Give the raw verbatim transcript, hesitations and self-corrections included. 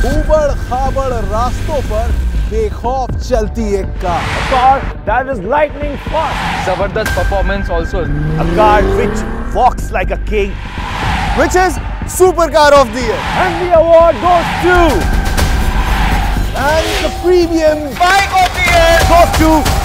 उबड़ खाबड़ रास्तों पर बेखौफ चलती एक car. A car that is lightning fast. Zabardast performance also. A car which walks like a king. Which is Supercar of the Year. And the award goes to... And the premium Bike of the Year goes to